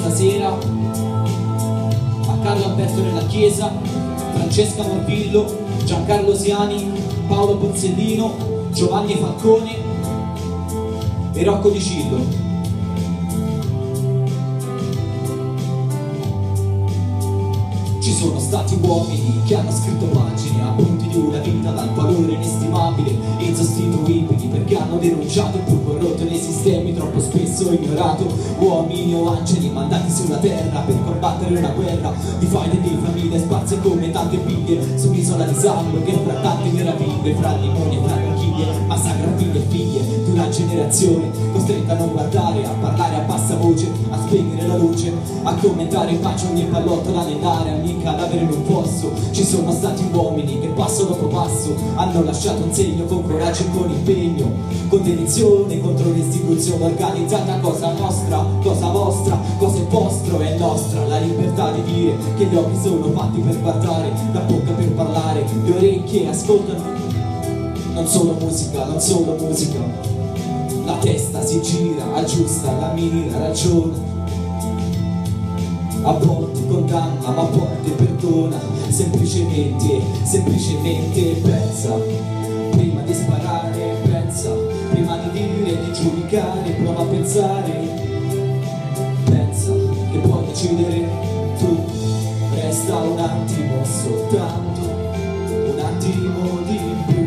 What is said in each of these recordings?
stasera, a Carlo Alberto nella chiesa, Francesca Morvillo, Giancarlo Siani, Paolo Borsellino, Giovanni Falcone e Rocco Di Cillo. Ci sono stati uomini che hanno scritto pagine, appunti di una vita dal valore inestimabile, insostituibili, perché hanno denunciato il più corrotto nei sistemi, troppo spesso ignorato. Uomini o angeli mandati sulla terra per combattere una guerra di faide e di famiglie sparse come tante biglie su un'isola di sangue che fra tante meraviglie, fra limoni e fra conchiglie, massacra figlie e figlie di una generazione costretta a non guardare, a parlare a bassa voce, a spegnere la luce, a commentare in pace ogni pallottola nell'aria, ogni cadavere in un fosso. Ci sono stati uomini che passo dopo passo hanno lasciato un segno con coraggio e con impegno, con dedizione contro l'istituzione organizzata. Cosa nostra, cosa vostra, cosa è vostro è nostra. La libertà di dire che gli occhi sono fatti per guardare, la bocca per parlare, le orecchie ascoltano. Non solo musica, non solo musica. La testa si gira, aggiusta la mira, ragiona. A volte condanna, ma a volte perdona. Semplicemente, semplicemente pensa. Prima di sparare, pensa. Prima di dire, di giudicare, prova a pensare. Pensa che puoi decidere tu. Resta un attimo soltanto, un attimo di più.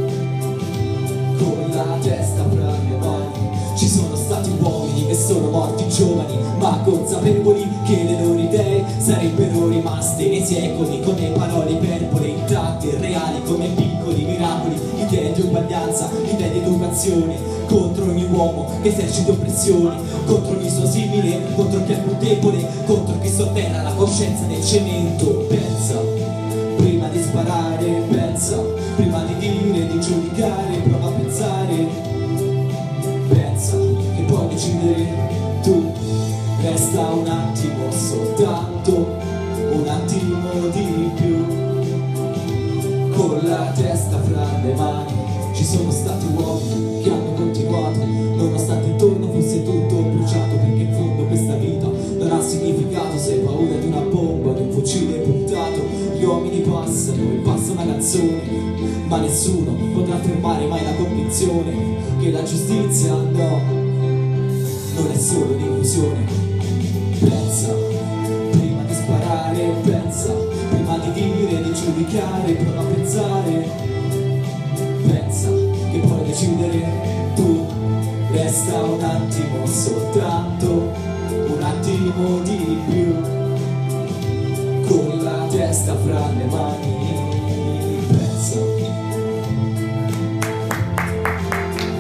Con la testa fra le mani. Ci sono stati uomini che sono morti giovani, ma consapevoli che le loro idee sarebbero rimaste nei secoli, con le parole iperbole intatte e reali come piccoli miracoli. Idee di uguaglianza, idee di educazione, contro ogni uomo che esercita oppressione, contro ogni suo simile, contro chi è più debole, contro chi sotterra la coscienza nel cemento. Pensa, prima di sparare, pensa, prima di dire, di giudicare, prova a pensare. Pensa che puoi decidere tu. Resta un attimo soltanto, un attimo di più. Con la testa fra le mani. Ci sono stati uomini che hanno continuato nonostante intorno fosse tutto bruciato, perché in fondo questa vita non ha significato se hai paura di una bomba, di un fucile puntato. Gli uomini passano e passa una canzone, ma nessuno potrà fermare mai la convinzione che la giustizia no, non è solo un'illusione. Pensa, prima di sparare, pensa, prima di dire, di giudicare, prova a pensare. Pensa che puoi decidere tu. Resta un attimo soltanto, un attimo di più. Con la testa fra le mani.